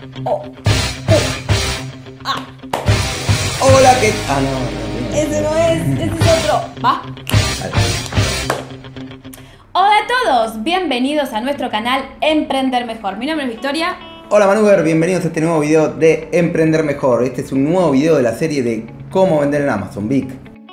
O. Hola, ¿qué? Ah, no. Ese no es, ese es otro. Va. Hola a todos, bienvenidos a nuestro canal Emprender Mejor. Mi nombre es Victoria. Hola Manuber, bienvenidos a este nuevo video de Emprender Mejor. Este es un nuevo video de la serie de cómo vender en Amazon, Vic.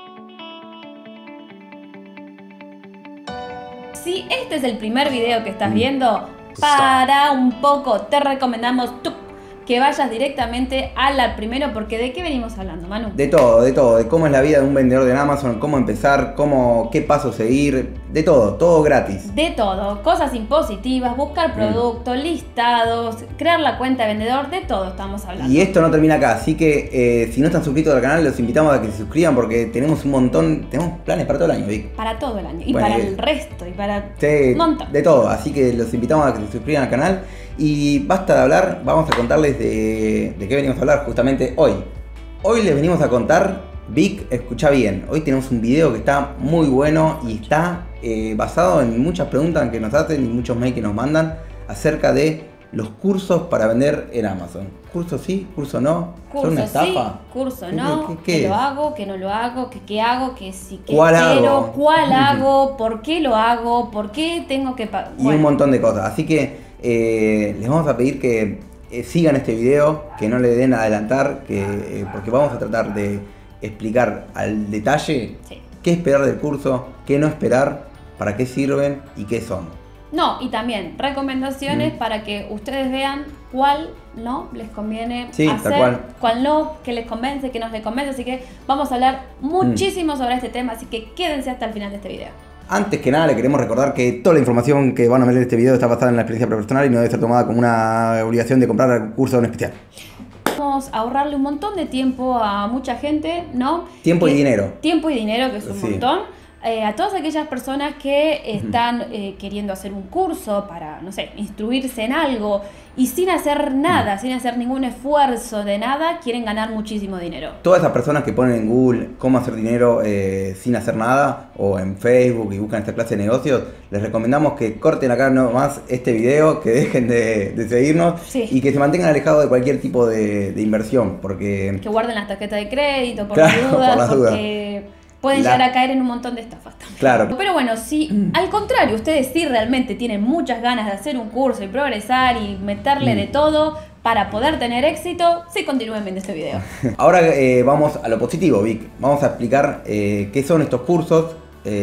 Si este es el primer video que estás viendo, para un poco, te recomendamos que vayas directamente a la primero, porque ¿de qué venimos hablando, Manu? De todo, de cómo es la vida de un vendedor en Amazon, cómo empezar, qué pasos seguir, de todo gratis. De todo, cosas impositivas, buscar productos, listados, crear la cuenta de vendedor, de todo estamos hablando. Y esto no termina acá, así que si no están suscritos al canal, los invitamos a que se suscriban porque tenemos un montón, tenemos planes para todo el año, Vic. Para todo el año, y bueno, para el resto, y para un montón. De todo, así que los invitamos a que se suscriban al canal. Y basta de hablar, vamos a contarles de qué venimos a hablar justamente hoy. Hoy les venimos a contar, Vic, escucha bien, hoy tenemos un video que está muy bueno y está basado en muchas preguntas que nos hacen y muchos mails que nos mandan acerca de los cursos para vender en Amazon. ¿Curso sí? ¿Curso no? ¿Son una estafa? Sí, curso no, ¿Qué que es? lo hago, que no lo hago, que qué hago, que sí, que ¿Cuál quiero, hago? cuál hago, por qué lo hago, por qué tengo que pagar. Y un montón de cosas, así que les vamos a pedir que sigan este video, que no le den a adelantar, porque vamos a tratar de explicar al detalle qué esperar del curso, qué no esperar, para qué sirven y qué son. No, y también recomendaciones para que ustedes vean cuál no les conviene hacer, cuál no, que les convence, que no les convence. Así que vamos a hablar muchísimo sobre este tema, así que quédense hasta el final de este video. Antes que nada, le queremos recordar que toda la información que van a ver en este video está basada en la experiencia personal y no debe ser tomada como una obligación de comprar el curso en especial. Vamos a ahorrarle un montón de tiempo a mucha gente, ¿no? Tiempo y dinero. Tiempo y dinero, que es un montón. A todas aquellas personas que están queriendo hacer un curso para, no sé, instruirse en algo y sin hacer nada, sin hacer ningún esfuerzo de nada, quieren ganar muchísimo dinero. Todas esas personas que ponen en Google cómo hacer dinero sin hacer nada o en Facebook y buscan esta clase de negocios, les recomendamos que corten acá nomás este video, que dejen de seguirnos y que se mantengan alejados de cualquier tipo de inversión, porque... Que guarden las tarjetas de crédito por las dudas, porque... pueden llegar a caer en un montón de estafas también. Claro. Pero bueno, si al contrario, ustedes sí realmente tienen muchas ganas de hacer un curso y progresar y meterle de todo para poder tener éxito, sí continúen viendo este video. Ahora vamos a lo positivo, Vic. Vamos a explicar qué son estos cursos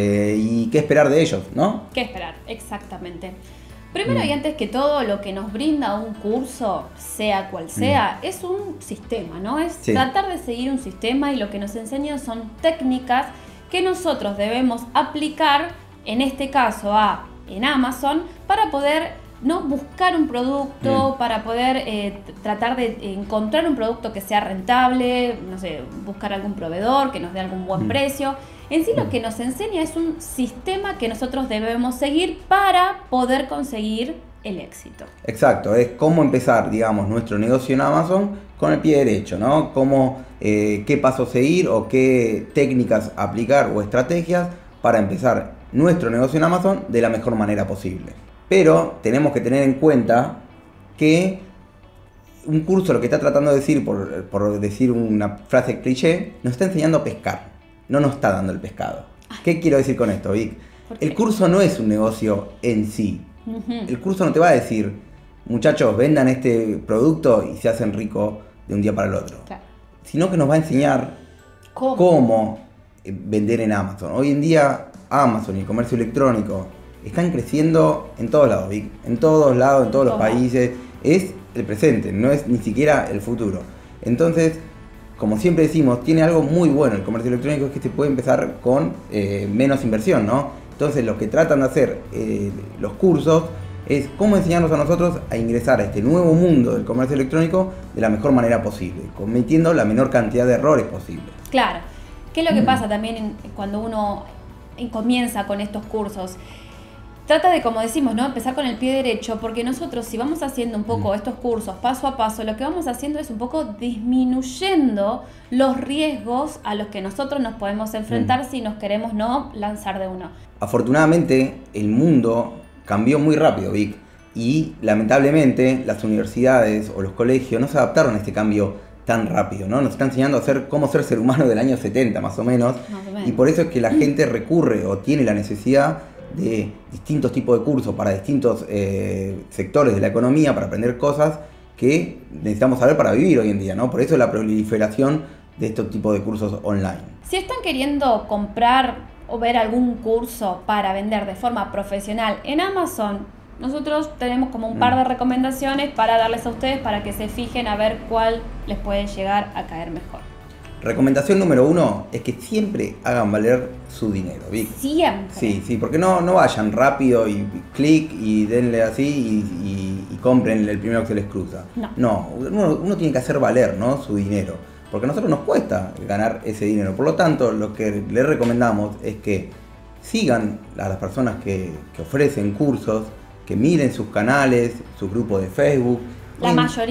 y qué esperar de ellos, ¿no? ¿Qué esperar? Exactamente. Primero y antes que todo, lo que nos brinda un curso, sea cual sea, es un sistema, ¿no? Es tratar de seguir un sistema, y lo que nos enseñan son técnicas que nosotros debemos aplicar, en este caso en Amazon, para poder buscar un producto, para poder tratar de encontrar un producto que sea rentable, no sé, buscar algún proveedor que nos dé algún buen precio. En sí lo que nos enseña es un sistema que nosotros debemos seguir para poder conseguir el éxito. Exacto, es cómo empezar, digamos, nuestro negocio en Amazon con el pie derecho, ¿no? Cómo, qué pasos seguir o qué técnicas aplicar o estrategias para empezar nuestro negocio en Amazon de la mejor manera posible. Pero tenemos que tener en cuenta que un curso lo que está tratando de decir, por decir una frase cliché, nos está enseñando a pescar. No nos está dando el pescado. ¿Qué quiero decir con esto, Vic? El curso no es un negocio en sí. El curso no te va a decir, muchachos, vendan este producto y se hacen ricos de un día para el otro. Claro. Sino que nos va a enseñar cómo vender en Amazon. Hoy en día Amazon y el comercio electrónico están creciendo en todos lados, Vic. En todos lados, en todos los países. Es el presente, no es ni siquiera el futuro. Entonces, como siempre decimos, tiene algo muy bueno el comercio electrónico, es que se puede empezar con menos inversión, ¿no? Entonces lo que tratan de hacer los cursos es cómo enseñarnos a nosotros a ingresar a este nuevo mundo del comercio electrónico de la mejor manera posible, cometiendo la menor cantidad de errores posible. Claro. ¿Qué es lo que pasa también cuando uno comienza con estos cursos? Trata de, como decimos, ¿no? Empezar con el pie derecho, porque nosotros, si vamos haciendo un poco estos cursos paso a paso, lo que vamos haciendo es un poco disminuyendo los riesgos a los que nosotros nos podemos enfrentar si nos queremos lanzar de uno. Afortunadamente, el mundo cambió muy rápido, Vic, Y lamentablemente las universidades o los colegios no se adaptaron a este cambio tan rápido, ¿no? Nos están enseñando a cómo ser ser humano del año 70 más o menos. Y por eso es que la gente recurre o tiene la necesidad de distintos tipos de cursos para distintos sectores de la economía, para aprender cosas que necesitamos saber para vivir hoy en día, ¿no? Por eso la proliferación de estos tipos de cursos online. Si están queriendo comprar o ver algún curso para vender de forma profesional en Amazon, nosotros tenemos como un par de recomendaciones para darles a ustedes para que se fijen a ver cuál les puede llegar a caer mejor. Recomendación número 1 es que siempre hagan valer su dinero, Vic. Siempre. Sí, porque no vayan rápido y clic y denle así y compren el primero que se les cruza. No, uno tiene que hacer valer, ¿no?, su dinero, porque a nosotros nos cuesta ganar ese dinero. Por lo tanto, lo que les recomendamos es que sigan a las personas que ofrecen cursos, que miren sus canales, sus grupos de Facebook. La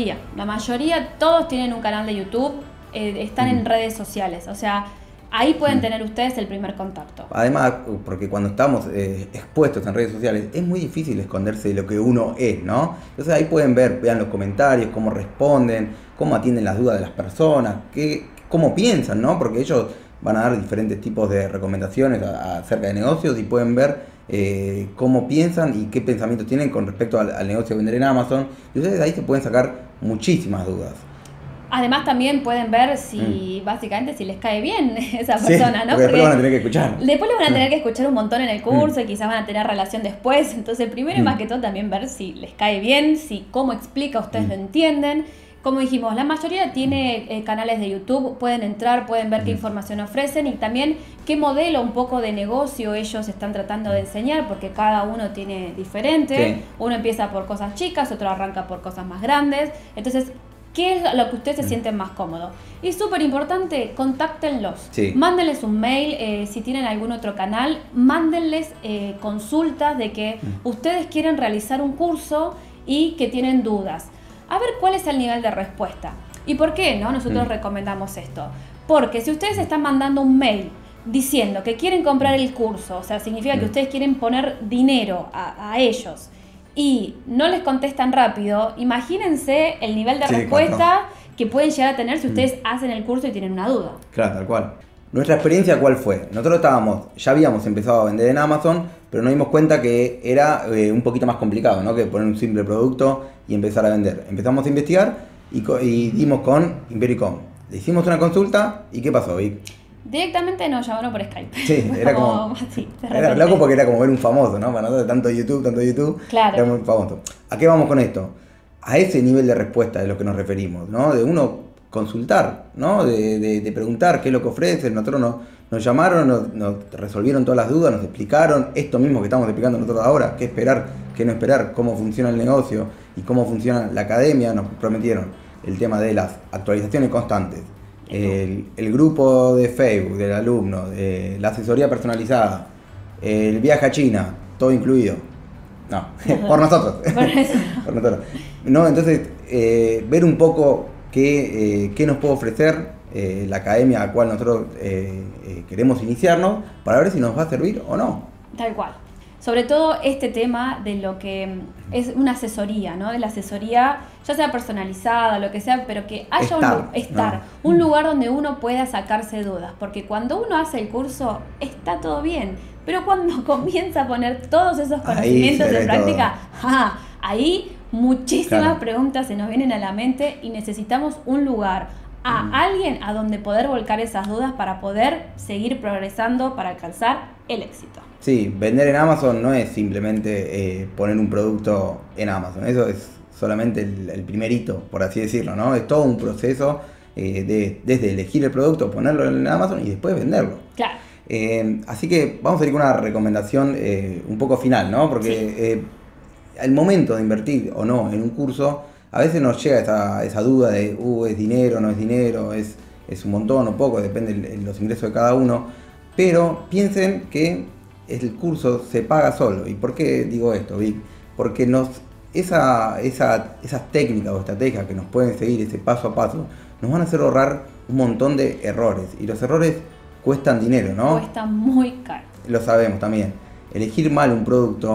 mayoría, todos tienen un canal de YouTube, están en redes sociales, o sea, ahí pueden tener ustedes el primer contacto. Además, porque cuando estamos expuestos en redes sociales, es muy difícil esconderse de lo que uno es, ¿no? Entonces ahí pueden vean los comentarios, cómo responden, cómo atienden las dudas de las personas, cómo piensan, ¿no? Porque ellos van a dar diferentes tipos de recomendaciones acerca de negocios y pueden ver cómo piensan y qué pensamientos tienen con respecto al negocio de vender en Amazon, y ustedes ahí se pueden sacar muchísimas dudas. Además también pueden ver si básicamente si les cae bien esa persona, ¿no? Porque después lo van a tener que escuchar. Después lo van a tener que escuchar un montón en el curso y quizás van a tener relación después. Entonces primero y más que todo también ver si les cae bien, si cómo explica ustedes lo entienden. Como dijimos, la mayoría tiene canales de YouTube, pueden entrar, pueden ver qué información ofrecen y también qué modelo un poco de negocio ellos están tratando de enseñar, porque cada uno tiene diferente. Sí. Uno empieza por cosas chicas, otro arranca por cosas más grandes. Entonces, ¿qué es lo que ustedes se sienten más cómodos? Y súper importante, contáctenlos. Sí. Mándenles un mail, si tienen algún otro canal, mándenles consultas de que ustedes quieren realizar un curso y que tienen dudas. A ver cuál es el nivel de respuesta. ¿Y por qué no? Nosotros recomendamos esto. Porque si ustedes están mandando un mail diciendo que quieren comprar el curso, o sea, significa que ustedes quieren poner dinero a ellos y no les contestan rápido, imagínense el nivel de respuesta que pueden llegar a tener si ustedes hacen el curso y tienen una duda. Claro, tal cual. Nuestra experiencia, ¿cuál fue? Nosotros ya habíamos empezado a vender en Amazon, pero nos dimos cuenta que era un poquito más complicado, ¿no?, que poner un simple producto y empezar a vender. Empezamos a investigar y dimos con Impericom. Le hicimos una consulta y ¿qué pasó, Vic? Directamente nos llamaron por Skype. Sí, era como así, era loco porque era como ver un famoso, ¿no? Para nosotros tanto YouTube, claro. Era muy famoso. ¿A qué vamos con esto? A ese nivel de respuesta de lo que nos referimos, ¿no? De uno consultar, ¿no? De preguntar qué es lo que ofrecen. Nosotros nos llamaron, nos resolvieron todas las dudas, nos explicaron esto mismo que estamos explicando nosotros ahora, qué esperar, qué no esperar, cómo funciona el negocio y cómo funciona la academia. Nos prometieron el tema de las actualizaciones constantes, el grupo de Facebook del alumno, la asesoría personalizada, el viaje a China, todo incluido. No, por nosotros. Por nosotros. No, entonces, ver un poco qué nos puede ofrecer la academia a la cual nosotros queremos iniciarnos, para ver si nos va a servir o no. Tal cual. Sobre todo este tema de lo que es una asesoría, ¿no? De la asesoría, ya sea personalizada, lo que sea, pero que haya un lugar donde uno pueda sacarse dudas. Porque cuando uno hace el curso, está todo bien. Pero cuando comienza a poner todos esos conocimientos en práctica, ahí muchísimas preguntas se nos vienen a la mente y necesitamos un lugar, alguien a donde poder volcar esas dudas para poder seguir progresando, para alcanzar el éxito. Sí, vender en Amazon no es simplemente poner un producto en Amazon, eso es solamente el primer hito, por así decirlo, ¿no? Es todo un proceso desde elegir el producto, ponerlo en Amazon y después venderlo. Claro. Así que vamos a ir con una recomendación un poco final, ¿no? Porque al momento de invertir o no en un curso, a veces nos llega esa duda de, ¿es dinero, no es dinero? ¿Es un montón o poco? Depende de los ingresos de cada uno. Pero piensen que el curso se paga solo. ¿Y por qué digo esto, Vic? Porque esas técnicas o estrategias que nos pueden seguir, ese paso a paso, nos van a hacer ahorrar un montón de errores. Y los errores cuestan dinero, ¿no? Cuestan muy caro. Lo sabemos también. Elegir mal un producto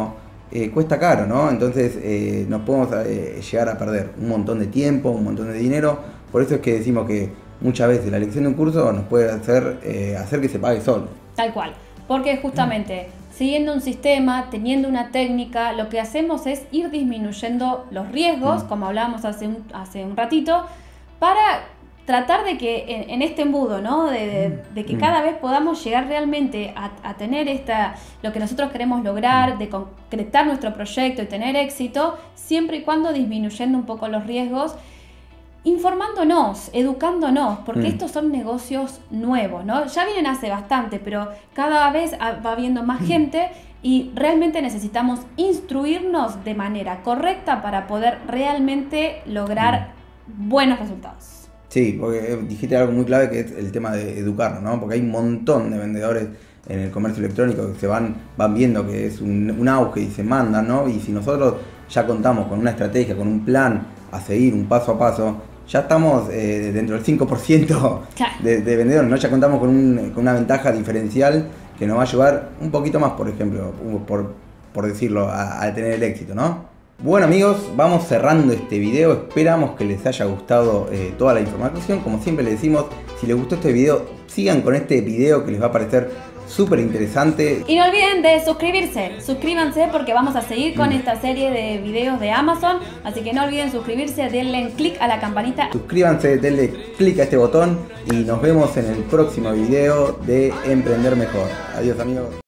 cuesta caro, ¿no? Entonces nos podemos llegar a perder un montón de tiempo, un montón de dinero. Por eso es que decimos que muchas veces la elección de un curso nos puede hacer que se pague solo. Tal cual, porque justamente siguiendo un sistema, teniendo una técnica, lo que hacemos es ir disminuyendo los riesgos, como hablábamos hace un ratito, para tratar de que en este embudo, ¿no? de que cada vez podamos llegar realmente a tener lo que nosotros queremos lograr, de concretar nuestro proyecto y tener éxito, siempre y cuando disminuyendo un poco los riesgos, informándonos, educándonos, porque estos son negocios nuevos, ¿no? Ya vienen hace bastante, pero cada vez va habiendo más gente y realmente necesitamos instruirnos de manera correcta para poder realmente lograr buenos resultados. Sí, porque dijiste algo muy clave que es el tema de educarnos, ¿no? Porque hay un montón de vendedores en el comercio electrónico que se van viendo que es un auge y se mandan, ¿no? Y si nosotros ya contamos con una estrategia, con un plan a seguir, un paso a paso, ya estamos dentro del 5% de vendedores, ¿no? Ya contamos con una ventaja diferencial que nos va a ayudar un poquito más, por ejemplo, por decirlo, a tener el éxito, ¿no? Bueno amigos, vamos cerrando este video, esperamos que les haya gustado toda la información. Como siempre les decimos, si les gustó este video, sigan con este video que les va a parecer súper interesante. Y no olviden de suscríbanse porque vamos a seguir con esta serie de videos de Amazon, así que no olviden suscribirse, denle click a la campanita. Suscríbanse, denle click a este botón y nos vemos en el próximo video de Emprender Mejor. Adiós amigos.